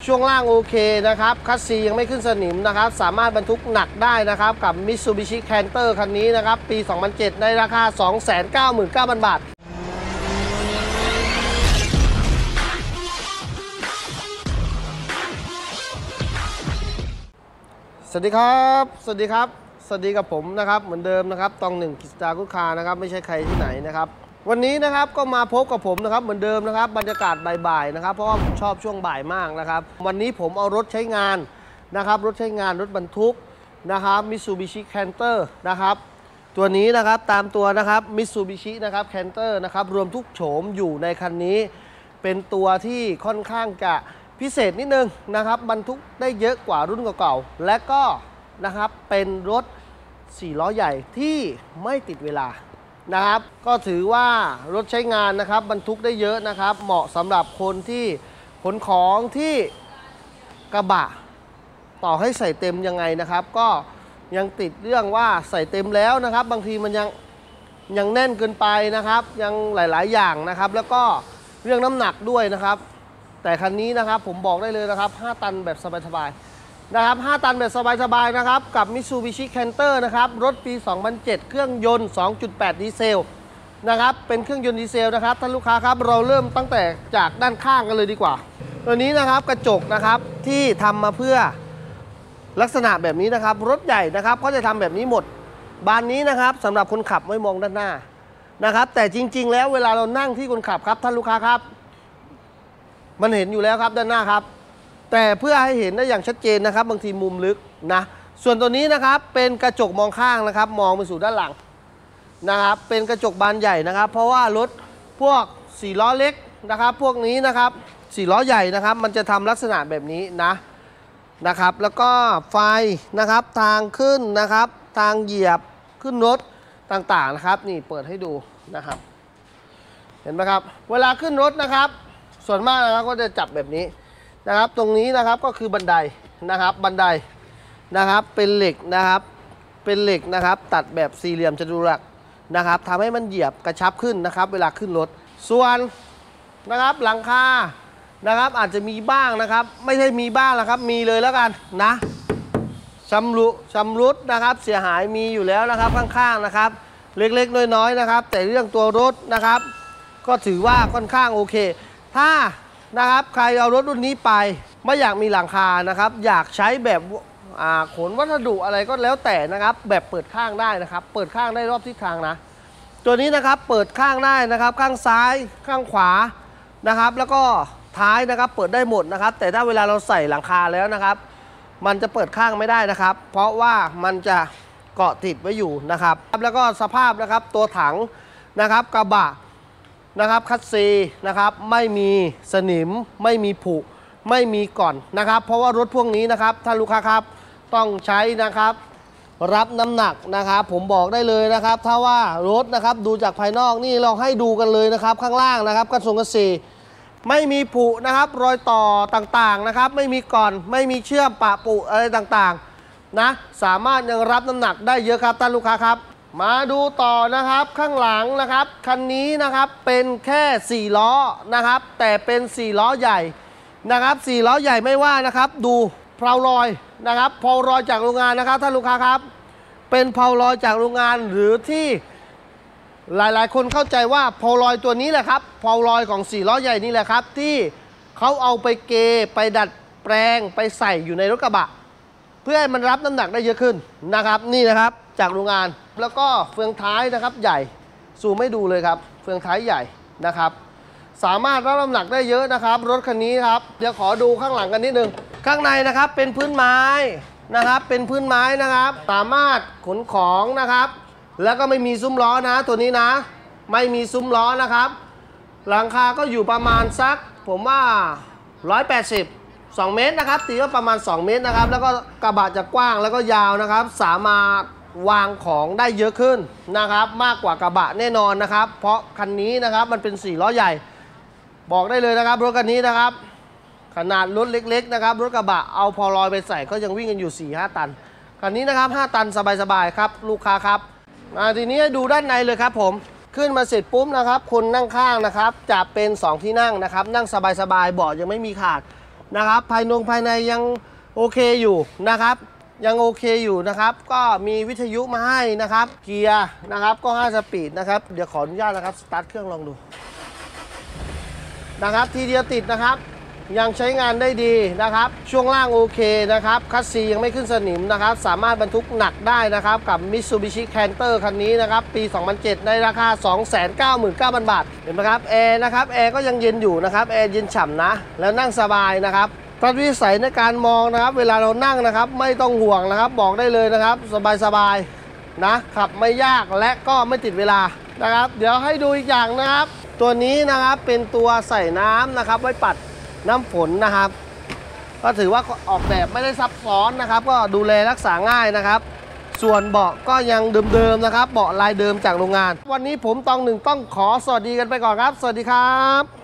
ช่วงล่างโอเคนะครับคัสซียังไม่ขึ้นสนิมนะครับสามารถบรรทุกหนักได้นะครับกับ Mitsubishi Canter คันนี้นะครับปี 2007 ในราคา 299,000 บาทสวัสดีครับสวัสดีครับสวัสดีกับผมนะครับเหมือนเดิมนะครับตองหนึ่งกิจการกุ๊กคานะครับไม่ใช่ใครที่ไหนนะครับวันนี้นะครับก็มาพบกับผมนะครับเหมือนเดิมนะครับบรรยากาศบ่ายๆนะครับเพราะว่าผมชอบช่วงบ่ายมากนะครับวันนี้ผมเอารถใช้งานนะครับรถใช้งานรถบรรทุกนะครับ Mitsubishi Canter นะครับตัวนี้นะครับตามตัวนะครับ Mitsubishi นะครับ Canter นะครับรวมทุกโฉมอยู่ในคันนี้เป็นตัวที่ค่อนข้างจะพิเศษนิดนึงนะครับบรรทุกได้เยอะกว่ารุ่นเก่าๆและก็นะครับเป็นรถ4ล้อใหญ่ที่ไม่ติดเวลานะครับก็ถือว่ารถใช้งานนะครับบรรทุกได้เยอะนะครับเหมาะสำหรับคนที่ขนของที่กระบะต่อให้ใส่เต็มยังไงนะครับก็ยังติดเรื่องว่าใส่เต็มแล้วนะครับบางทีมันยังแน่นเกินไปนะครับยังหลายๆอย่างนะครับแล้วก็เรื่องน้ำหนักด้วยนะครับแต่คันนี้นะครับผมบอกได้เลยนะครับ5ตันแบบสบายๆนะครับ5ตันแบบสบายๆนะครับกับ Mitsubishi Canter นะครับรถปี 2007 เครื่องยนต์ 2.8 ดีเซลนะครับเป็นเครื่องยนต์ดีเซลนะครับท่านลูกค้าครับเราเริ่มตั้งแต่จากด้านข้างกันเลยดีกว่าตัวนี้นะครับกระจกนะครับที่ทำมาเพื่อลักษณะแบบนี้นะครับรถใหญ่นะครับเขาจะทำแบบนี้หมดบานนี้นะครับสำหรับคนขับไม่มองด้านหน้านะครับแต่จริงๆแล้วเวลาเรานั่งที่คนขับครับท่านลูกค้าครับมันเห็นอยู่แล้วครับด้านหน้าครับแต่เพื่อให้เห็นได้อย่างชัดเจนนะครับบางทีมุมลึกนะส่วนตัวนี้นะครับเป็นกระจกมองข้างนะครับมองไปสู่ด้านหลังนะครับเป็นกระจกบานใหญ่นะครับเพราะว่ารถพวก4ล้อเล็กนะครับพวกนี้นะครับ4ล้อใหญ่นะครับมันจะทำลักษณะแบบนี้นะครับแล้วก็ไฟนะครับทางขึ้นนะครับทางเหยียบขึ้นรถต่างๆนะครับนี่เปิดให้ดูนะครับเห็นไหมครับเวลาขึ้นรถนะครับส่วนมากนะครับก็จะจับแบบนี้นะครับตรงนี้นะครับก็คือบันไดนะครับบันไดนะครับเป็นเหล็กนะครับเป็นเหล็กนะครับตัดแบบสี่เหลี่ยมจัตุรัสนะครับทำให้มันเหยียบกระชับขึ้นนะครับเวลาขึ้นรถส่วนนะครับหลังคานะครับอาจจะมีบ้างนะครับไม่ใช่มีบ้างนะครับมีเลยแล้วกันนะชำรุดนะครับเสียหายมีอยู่แล้วนะครับข้างๆนะครับเล็กๆน้อยๆนะครับแต่เรื่องตัวรถนะครับก็ถือว่าค่อนข้างโอเคถ้านะครับใครเอารถรุ่นนี้ไปไม่อยากมีหลังคานะครับอยากใช้แบบขนวัสดุอะไรก็แล้วแต่นะครับแบบเปิดข้างได้นะครับเปิดข้างได้รอบทิศทางนะตัวนี้นะครับเปิดข้างได้นะครับข้างซ้ายข้างขวานะครับแล้วก็ท้ายนะครับเปิดได้หมดนะครับแต่ถ้าเวลาเราใส่หลังคาแล้วนะครับมันจะเปิดข้างไม่ได้นะครับเพราะว่ามันจะเกาะติดไว้อยู่นะครับแล้วก็สภาพนะครับตัวถังนะครับกระบะนะครับคัสซีนะครับไม่มีสนิมไม่มีผุไม่มีก่อนนะครับเพราะว่ารถพวกนี้นะครับท่านลูกค้าครับต้องใช้นะครับรับน้ำหนักนะครับผมบอกได้เลยนะครับถ้าว่ารถนะครับดูจากภายนอกนี่เราให้ดูกันเลยนะครับข้างล่างนะครับกระทรวงเกษตรไม่มีผุนะครับรอยต่อต่างๆนะครับไม่มีก่อนไม่มีเชื่อมปะปุอะไรต่างๆนะสามารถยังรับน้ำหนักได้เยอะครับท่านลูกค้าครับมาดูต่อนะครับข้างหลังนะครับคันนี้นะครับเป็นแค่4ล้อนะครับแต่เป็น4ล้อใหญ่นะครับ4ล้อใหญ่ไม่ว่านะครับดูเพลารอยนะครับเพลารอยจากโรงงานนะครับท่านลูกค้าครับเป็นเพลารอยจากโรงงานหรือที่หลายๆคนเข้าใจว่าเพลารอยตัวนี้แหละครับเพลารอยของ4ล้อใหญ่นี่แหละครับที่เขาเอาไปเกไปดัดแปลงไปใส่อยู่ในรถกระบะเพื่อให้มันรับน้ำหนักได้เยอะขึ้นนะครับนี่นะครับจากโรงงานแล้วก็เฟืองท้ายนะครับใหญ่ซูมให้ดูเลยครับเฟืองท้ายใหญ่นะครับสามารถรับน้ำหนักได้เยอะนะครับรถคันนี้ครับเดี๋ยวขอดูข้างหลังกันนิดนึงข้างในนะครับเป็นพื้นไม้นะครับเป็นพื้นไม้นะครับสามารถขนของนะครับแล้วก็ไม่มีซุ้มล้อนะตัวนี้นะไม่มีซุ้มล้อนะครับหลังคาก็อยู่ประมาณสักผมว่า180 2 เมตรนะครับตีก็ประมาณ2 เมตรนะครับแล้วก็กระบะจะกว้างแล้วก็ยาวนะครับสามารถวางของได้เยอะขึ้นนะครับมากกว่ากระบะแน่นอนนะครับเพราะคันนี้นะครับมันเป็น4ล้อใหญ่บอกได้เลยนะครับรถคันนี้นะครับขนาดรถเล็กๆนะครับรถกระบะเอาพอลอยไปใส่ก็ยังวิ่งกันอยู่ 4-5 ตันคันนี้นะครับ5 ตันสบายๆครับลูกค้าครับทีนี้ดูด้านในเลยครับผมขึ้นมาเสร็จปุ๊บนะครับคนนั่งข้างนะครับจะเป็น2ที่นั่งนะครับนั่งสบายๆเบาะยังไม่มีขาดนะครับภายในยังโอเคอยู่นะครับยังโอเคอยู่นะครับก็มีวิทยุมาให้นะครับเกียร์นะครับก็5 สปีดนะครับเดี๋ยวขออนุญาตนะครับสตาร์ทเครื่องลองดูนะครับทีเดียวติดนะครับยังใช้งานได้ดีนะครับช่วงล่างโอเคนะครับคัสซียังไม่ขึ้นสนิมนะครับสามารถบรรทุกหนักได้นะครับกับ Mitsubishi Canter คันนี้นะครับปี 2007 ในราคา 299,000 บาทเห็นไหมครับแอร์นะครับแอร์ก็ยังเย็นอยู่นะครับแอร์เย็นฉ่ำนะแล้วนั่งสบายนะครับทัศนวิสัยในการมองนะครับเวลาเรานั่งนะครับไม่ต้องห่วงนะครับบอกได้เลยนะครับสบายๆนะขับไม่ยากและก็ไม่ติดเวลานะครับเดี๋ยวให้ดูอีกอย่างนะครับตัวนี้นะครับเป็นตัวใส่น้ำนะครับไว้ปัดน้ำฝนนะครับก็ถือว่าออกแบบไม่ได้ซับซ้อนนะครับก็ดูแลรักษาง่ายนะครับส่วนเบาะก็ยังเดิมๆนะครับเบาะลายเดิมจากโรงงานวันนี้ผมตองหนึ่งต้องขอสวัสดีกันไปก่อนครับสวัสดีครับ